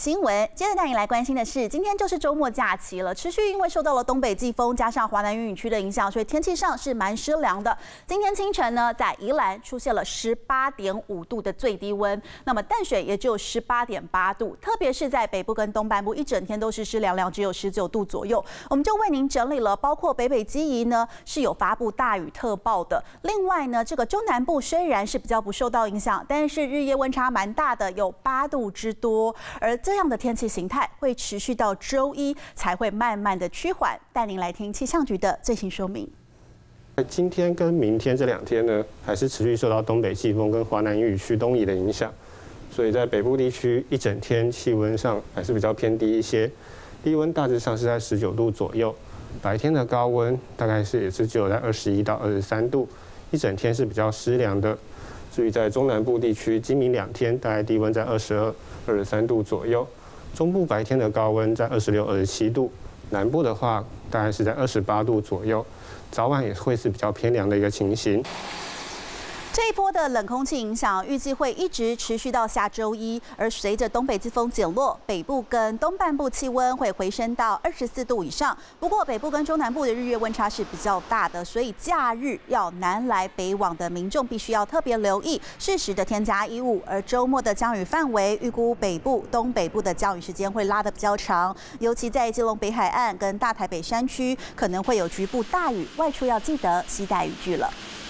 新闻。接着带你来关心的是，今天就是周末假期了，持续因为受到了东北季风加上华南云雨区的影响，所以天气上是蛮湿凉的。今天清晨呢，在宜兰出现了18.5度的最低温，那么淡水也只有18.8度，特别是在北部跟东半部，一整天都是湿凉凉，只有19度左右。我们就为您整理了，包括北基宜呢是有发布大雨特报的。另外呢，这个中南部虽然是比较不受到影响，但是日夜温差蛮大的，有8度之多。而这样的天气形态会持续到周一才会慢慢的趋缓。带您来听气象局的最新说明。 今天跟明天这2天呢，还是持续受到东北季风跟华南云雨区东移的影响，所以在北部地区一整天气温上还是比较偏低一些，低温大致上是在19度左右，白天的高温大概也是只有在21到23度，一整天是比较湿凉的。至于在中南部地区，今明2天大概低温在22、23度左右，中部白天的高温在26、27度，南部的话大概是在28度左右，早晚也会是比较偏凉的一个情形。 这一波的冷空气影响，预计会一直持续到下周一。而随着东北季风减弱，北部跟东半部气温会回升到24度以上。不过，北部跟中南部的日月温差是比较大的，所以假日要南来北往的民众必须要特别留意，适时的添加衣物。而周末的降雨范围，预估北部、东北部的降雨时间会拉得比较长，尤其在基隆北海岸跟大台北山区，可能会有局部大雨，外出要记得携带雨具了。